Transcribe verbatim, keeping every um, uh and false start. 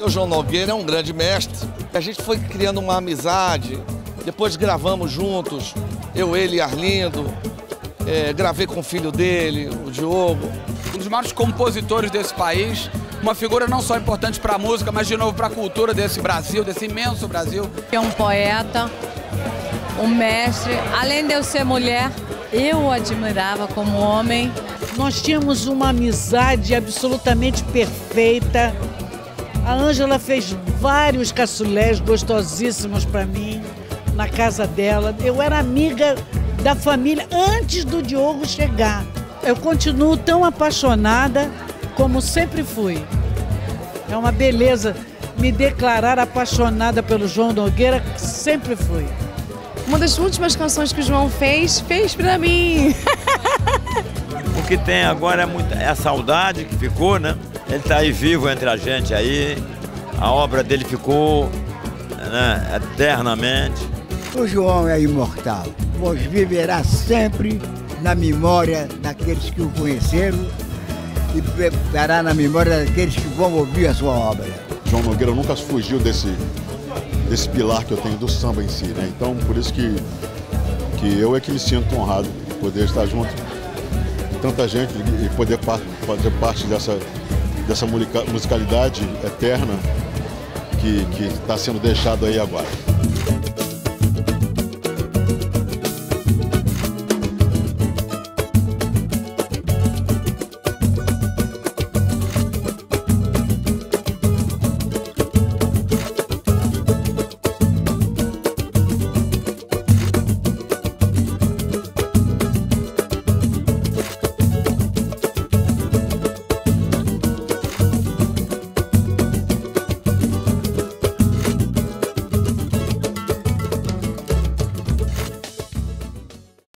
o João Nogueira é um grande mestre. A gente foi criando uma amizade, depois gravamos juntos, eu, ele e Arlindo. É, gravei com o filho dele, o Diogo. Um dos maiores compositores desse país, uma figura não só importante para a música, mas de novo para a cultura desse Brasil, desse imenso Brasil. É um poeta, um mestre. Além de eu ser mulher, eu o admirava como homem. Nós tínhamos uma amizade absolutamente perfeita. A Ângela fez vários caçulés gostosíssimos para mim na casa dela. Eu era amiga da família antes do Diogo chegar. Eu continuo tão apaixonada como sempre fui. É uma beleza me declarar apaixonada pelo João Nogueira, que sempre fui. Uma das últimas canções que o João fez, fez pra mim. O que tem agora é, muita, é a saudade que ficou, né? Ele tá aí vivo entre a gente aí. A obra dele ficou, né, eternamente. O João é imortal, pois viverá sempre na memória daqueles que o conheceram e ficará na memória daqueles que vão ouvir a sua obra. João Nogueira nunca fugiu desse, desse pilar que eu tenho do samba em si, né? Então, por isso que, que eu é que me sinto honrado de poder estar junto de tanta gente e poder fazer parte dessa, dessa musicalidade eterna que está sendo deixado aí agora.